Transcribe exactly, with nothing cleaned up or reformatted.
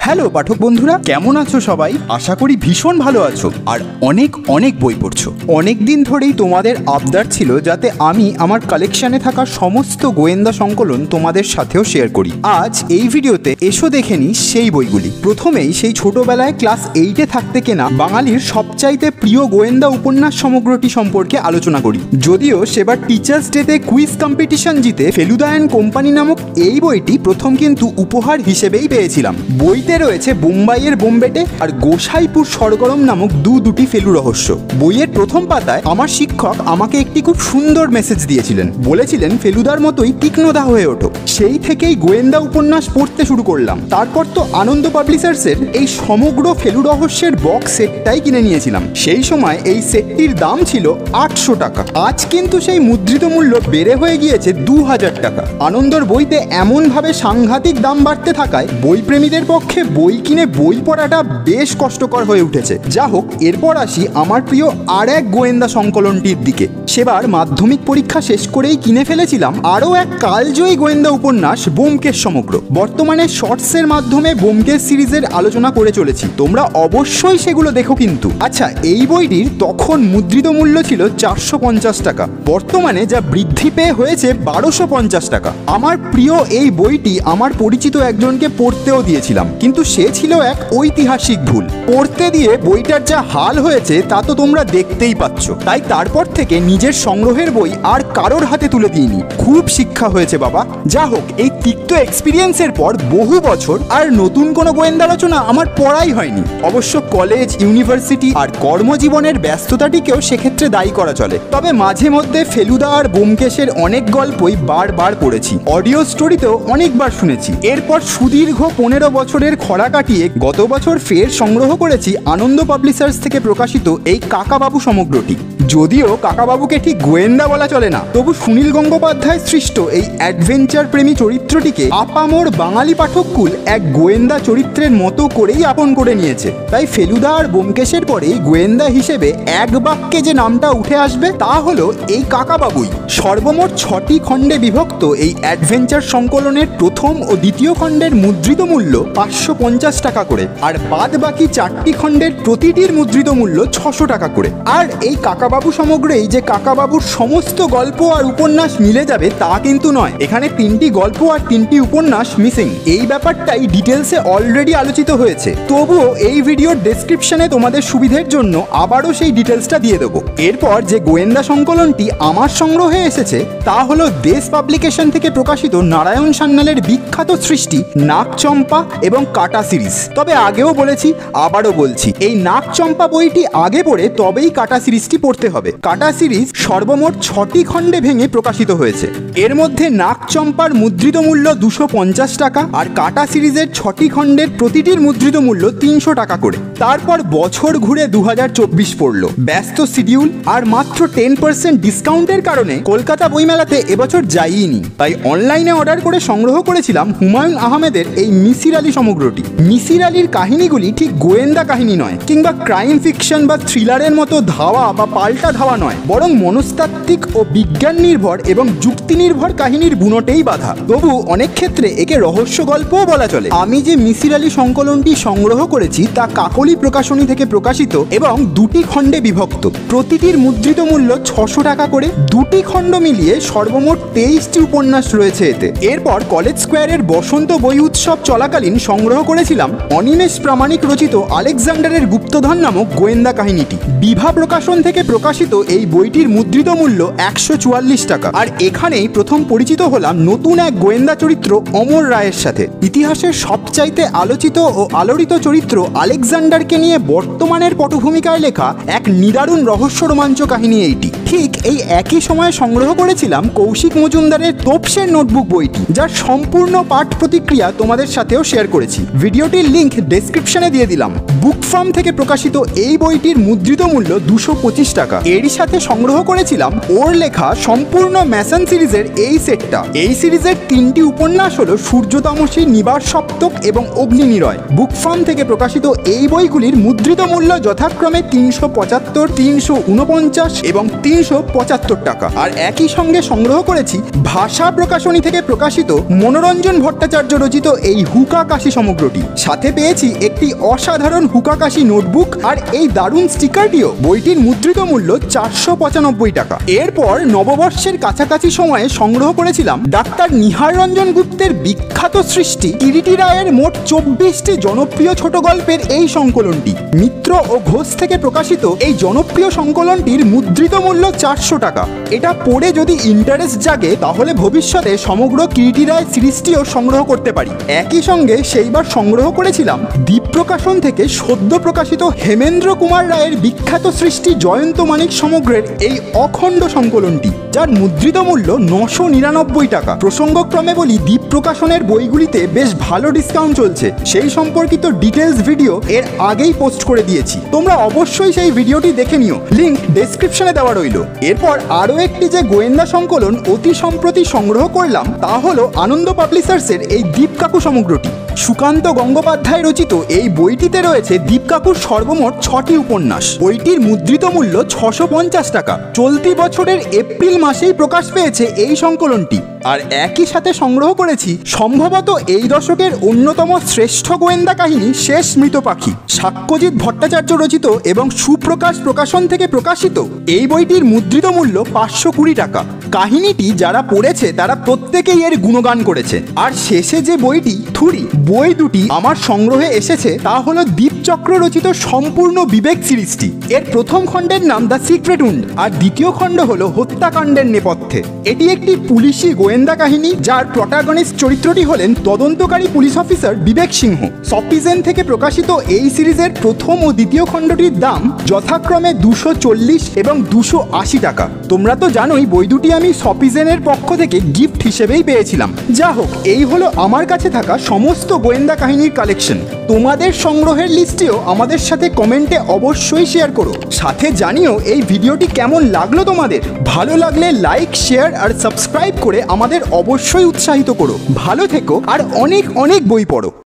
Hello পাঠক বন্ধুরা, কেমন আছো সবাই? আশা করি ভীষণ ভালো আছো আর অনেক অনেক বই পড়ছো। অনেক দিন ধরেই তোমাদের আবদার ছিল যাতে আমি আমার কালেকশনে থাকা সমস্ত গোয়েন্দা সংকলন তোমাদের সাথেও শেয়ার করি। আজ এই ভিডিওতে এসো দেখে নিই সেই বইগুলি। প্রথমেই সেই ছোটবেলায় ক্লাস এইটে থাকতে কেনা বাঙালির সবচাইতে প্রিয় গোয়েন্দা উপন্যাস সমগ্রটি সম্পর্কে আলোচনা করি। যদিও সেবার টিচার্স ডেতে কুইজ কম্পিটিশন জিতে ফেলুদা অ্যান্ড কোম্পানি নামক এই বইটি প্রথম কিন্তু উপহার হিসেবেই পেয়েছিলাম। বইতে রয়েছে বোম্বাইয়ের বোম্বেটে আর গোসাইপুর সরগরম নামক দু দুটি ফেলু রহস্য। বইয়ের প্রথম পাতায় আমার শিক্ষক আমাকে একটি খুব সুন্দর মেসেজ দিয়েছিলেন। বলেছিলেন ফেলুদার মতোই তীক্ষ্ণদা হয়ে ওঠো। সেই থেকেই গোয়েন্দা উপন্যাস পড়তে শুরু করলাম। তারপর তো আনন্দ পাবলিশার্সের এই সমগ্র ফেলু রহস্যের বক্স সেটটাই কিনে নিয়েছিলাম। সেই সময় এই সেটটির দাম ছিল আটশো টাকা। আজ কিন্তু সেই মুদ্রিত মূল্য বেড়ে হয়ে গিয়েছে দু হাজার টাকা। আনন্দর বইতে এমনভাবে সাংঘাতিক দাম বাড়তে থাকায় বই প্রেমীদের পক্ষে বই কিনে বই পড়াটা বেশ কষ্টকর হয়ে উঠেছে। যা হোক, এরপর আসি আমার প্রিয় আর এক গোয়েন্দা সংকলনটির দিকে। সেবার মাধ্যমিক পরীক্ষা শেষ করেই কিনে ফেলেছিলাম আরও এক কালজয়ী গোয়েন্দা উপন্যাস ব্যোমকেশ সমগ্র। বর্তমানে শর্টসের মাধ্যমে ব্যোমকেশ সিরিজের আলোচনা করে চলেছি, তোমরা অবশ্যই সেগুলো দেখো কিন্তু। আচ্ছা, এই বইটির তখন মুদ্রিত মূল্য ছিল চারশো পঞ্চাশ টাকা, বর্তমানে যা বৃদ্ধি পেয়ে হয়েছে বারোশো পঞ্চাশ টাকা। আমার প্রিয় এই বইটি আমার পরিচিত একজনকে পড়তেও দিয়েছিলাম, কিন্তু সে ছিল এক ঐতিহাসিক ভুল। পড়তে দিয়ে বইটার যা হাল হয়েছে তা তো তোমরা দেখতেই পাচ্ছ। তাই তারপর থেকে নিজের সংগ্রহের বই আর কারোর হাতে তুলে দিইনি। খুব শিক্ষা হয়েছে বাবা। যা হোক, এই তিক্ত এক্সপিরিয়েন্সের পর বহু বছর আর নতুন কোনো গোয়েন্দা রচনা আমার পড়াই হয়নি। অবশ্য কলেজ, ইউনিভার্সিটি আর কর্মজীবনের ব্যস্ততাটিকেও সেক্ষেত্রে দায়ী করা চলে। তবে মাঝে মধ্যে ফেলুদা আর ব্যোমকেশের অনেক গল্পই বারবার পড়েছি, অডিও স্টোরিতেও অনেকবার শুনেছি। এরপর সুদীর্ঘ পনেরো বছরের খরা কাটিয়ে গত বছর ফের সংগ্রহ করেছি আনন্দ পাবলিশার্স থেকে প্রকাশিত এই কাকাবাবু সমগ্রটি। যদিও কাকাবাবুকে ঠিক গোয়েন্দা বলা চলে না, তবু সুনীল গঙ্গোপাধ্যায় সৃষ্ট এই অ্যাডভেঞ্চার প্রেমী চরিত্রটিকে আপামর বাঙালি পাঠককুল এক গোয়েন্দা চরিত্রের মতো করেই আপন করে নিয়েছে। তাই ফেলুদা আর ব্যোমকেশের পরে গোয়েন্দা হিসেবে এক বাক্যে যে নামটা উঠে আসবে তা হলো এই কাকাবাবুই। সর্বমোট ছটি খণ্ডে বিভক্ত এই অ্যাডভেঞ্চার সংকলনের প্রথম ও দ্বিতীয় খণ্ডের মুদ্রিত মূল্য পাঁচশো পঞ্চাশ টাকা করে, আর বাদ বাকি চারটি খণ্ডের প্রতিটির মুদ্রিত মূল্য ছশো টাকা করে। আর এই কাকাবাবু সমগ্রেই যে কাকাবাবুর সমস্ত গল্প আর উপন্যাস মিলে যাবে তা কিন্তু নয়। এখানে তিনটি গল্প আর তিনটি উপন্যাস মিসিং। এই ব্যাপারটাই ডিটেলসে অলরেডি আলোচিত হয়েছে, তবুও এই ভিডিওর ডেসক্রিপশনে তোমাদের সুবিধের জন্য আবারও সেই ডিটেলসটা দিয়ে দেবো। এরপর যে গোয়েন্দা সংকলনটি আমার সংগ্রহে এসেছে তা হলো দেশ পাবলিকেশন থেকে প্রকাশিত নারায়ণ সান্যালের বিখ্যাত সৃষ্টি নাগচম্পা এবং কাটা সিরিজ। তবে আগেও বলেছি, আবারও বলছি, এই নাগচম্পা বইটি আগে পড়ে তবেই কাটা সিরিজটি পড়তে হবে। কাটা সিরিজ সর্বমোট ছটি খণ্ডে ভেঙে প্রকাশিত হয়েছে। এর মধ্যে নাগচম্পার মুদ্রিত মূল্য দুশো পঞ্চাশ টাকা আর কাটা সিরিজের ছটি খণ্ডের প্রতিটির মুদ্রিত মূল্য তিনশো টাকা করে। তারপর বছর ঘুরে দু হাজার চব্বিশ পড়লো, ব্যস্ত শিডিউল আর মাত্র টেন পার্সেন্ট ডিসকাউন্টের কারণে কলকাতা বইমেলাতে এবছর যাইনি। তাই অনলাইনে অর্ডার করে সংগ্রহ করেছিলাম হুমায়ুন আহমেদের এই মিসির আলী সমগ্রটি। মিসির আলীর কাহিনীগুলি ঠিক গোয়েন্দা কাহিনী নয়, কিংবা ক্রাইম ফিকশন বা থ্রিলারের মতো ধাওয়া বা পাল্টা ধাওয়া নয়, বরং মনস্তাত্ত্বিক ও বিজ্ঞান নির্ভর এবং যুক্তি নির্ভর কাহিনীর বুনটেই বাঁধা। তবু অনেক ক্ষেত্রে একে রহস্য গল্পও বলা চলে। আমি যে মিসির আলী সংকলনটি সংগ্রহ করেছি তা কাকলি প্রকাশনী থেকে প্রকাশিত এবং দুটি খণ্ডে বিভক্ত। প্রতিটির মুদ্রিত মূল্য ছশো টাকা করে। দুটি খণ্ড মিলিয়ে সর্বমোট তেইশটি উপন্যাস রয়েছে এতে। এরপর কলেজ স্কোয়ারের বসন্ত বই উৎসব চলাকালীন সংগ্রহ করেছিলাম অনিমেষ প্রামাণিক রচিত আলেকজান্ডারের গুপ্তধন নামক গোয়েন্দা কাহিনীটি। বিভা প্রকাশন থেকে প্রকাশিত এই বইটির মুদ্রিত মূল্য একশো চুয়াল্লিশ টাকা। আর এখানেই প্রথম পরিচিত হলাম নতুন এক গোয়েন্দা চরিত্র অমর রায়ের সাথে। ইতিহাসের সবচাইতে আলোচিত ও আলোড়িত চরিত্র আলেকজান্ডারকে নিয়ে বর্তমানের পটভূমিকায় লেখা এক নিদারুণ রহস্য রোমাঞ্চ কাহিনী এইটি। ঠিক এই একই সময়ে সংগ্রহ করেছিলাম কৌশিক মজুমদারের তোপসের নোটবুক বইটি, যার সম্পূর্ণ পাঠ প্রতিক্রিয়া তোমাদের সাথেও শেয়ার করেছি। ভিডিওটির লিঙ্ক ডেসক্রিপশনে দিয়ে দিলাম। বুক ফার্ম থেকে প্রকাশিত এই বইটির মুদ্রিত মূল্য দুশো পঁচিশ টাকা। এরই সাথে সংগ্রহ করেছিলাম ওর লেখা সম্পূর্ণ ম্যাসন সিরিজের এই সেটটা। এই সিরিজের তিনটি উপন্যাস হলো সূর্যতামসী, নিবার সপ্তক এবং অগ্নিনিরয়। বুক ফার্ম থেকে প্রকাশিত এই বইগুলির মুদ্রিত মূল্য যথাক্রমে তিনশো পঁচাত্তর, তিনশো উনপঞ্চাশ এবং তিনশো পঁচাত্তর টাকা। আর একই সঙ্গে সংগ্রহ করেছি ভাষা প্রকাশনী থেকে প্রকাশিত মনোরঞ্জন ভট্টাচার্য রচিত এই হুকা কাশি সমগ্রটি। সাথে পেয়েছি একটি অসাধারণ হুকা কাশি নোটবুক আর এই দারুণ স্টিকারটিও। বইটির মুদ্রিত মূল্য চারশো পঁচানব্বই টাকা। এরপর নববর্ষের কাছাকাছি সময়ে সংগ্রহ করেছিলাম ডাক্তার নিহার রঞ্জন গুপ্তের বিখ্যাত সৃষ্টি কিরিটি রায়ের মোট চব্বিশটি জনপ্রিয় ছোট গল্পের এই সংকলনটি। মিত্র ও ঘোষ থেকে প্রকাশিত এই জনপ্রিয় সংকলনটির মুদ্রিত মূল্য চারশো টাকা। এটা পড়ে যদি ইন্টারেস্ট জাগে তাহলে ভবিষ্যতে সমগ্র কিরিটি রায় সিরিজটিও সংগ্রহ করতে পারি। একই সঙ্গে সেইবার সংগ্রহ করেছিলাম দ্বীপ প্রকাশন থেকে সদ্য প্রকাশিত হেমেন্দ্র কুমার রায়ের বিখ্যাত সৃষ্টি জয়ন্ত মানিক সমগ্রের এই অখণ্ড সংকলনটি, যার মুদ্রিত মূল্য নশো নিরানব্বই টাকা। প্রসঙ্গক্রমে বলি, দ্বীপ প্রকাশনের বইগুলিতে বেশ ভালো ডিসকাউন্ট চলছে, সেই সম্পর্কিত ডিটেলস ভিডিও এর আগেই পোস্ট করে দিয়েছি, তোমরা অবশ্যই সেই ভিডিওটি দেখে নিও, লিঙ্ক ডেসক্রিপশনে দেওয়া রইল। এরপর আরও একটি যে গোয়েন্দা সংকলন অতি সম্প্রতি সংগ্রহ করলাম তা হলো আনন্দ পাবলিশার্সের এই দীপকাকু সমগ্রটি। সুকান্ত গঙ্গোপাধ্যায় রচিত এই বইটিতে রয়েছে দীপকাকুর সর্বমোট ছটি উপন্যাস। বইটির মুদ্রিত মূল্য ছশো পঞ্চাশ টাকা। চলতি বছরের এপ্রিল মাসেই প্রকাশ পেয়েছে এই সংকলনটি। আর একই সাথে সংগ্রহ করেছি সম্ভবত এই দশকের অন্যতম শ্রেষ্ঠ গোয়েন্দা কাহিনী শেষ মৃত পাখি, সাক্ষ্যজিৎ ভট্টাচার্য রচিত এবং সুপ্রকাশ প্রকাশন থেকে প্রকাশিত। এই বইটির মুদ্রিত মূল্য পাঁচশো কুড়ি টাকা। কাহিনীটি যারা পড়েছে তারা প্রত্যেকেই এর গুণগান করেছে। আর শেষে যে বইটি থুরি বই দুটি আমার সংগ্রহে এসেছে তা হলো দীপচক্র রচিত সম্পূর্ণ বিবেক সিরিজটি। এর প্রথম খণ্ডের নাম দ্য সিক্রেট উন্ড আর দ্বিতীয় খণ্ড হলো হত্যাকাণ্ডের নেপথ্যে। এটি একটি পুলিশি গোয়েন্দা কাহিনী যার প্রটাগনিস্ট চরিত্রটি হলেন তদন্তকারী পুলিশ অফিসার বিবেক সিংহ। সপিজেন থেকে প্রকাশিত এই সিরিজের প্রথম ও দ্বিতীয় খণ্ডটির দাম যথাক্রমে দুশো চল্লিশ এবং দুশো আশি টাকা। তোমরা তো জানোই বই দুটি আমি সপিজেনের পক্ষ থেকে গিফট হিসেবেই পেয়েছিলাম। যা হোক, এই হলো আমার কাছে থাকা সমস্ত গোয়েন্দা কাহিনীর কালেকশন। তোমাদের সংগ্রহের লিস্টেও আমাদের সাথে কমেন্টে অবশ্যই শেয়ার করো। সাথে জানিও এই ভিডিওটি কেমন লাগলো তোমাদের। ভালো লাগলে লাইক, শেয়ার আর সাবস্ক্রাইব করে আমাদের অবশ্যই উৎসাহিত করো। ভালো থেকো আর অনেক অনেক বই পড়ো।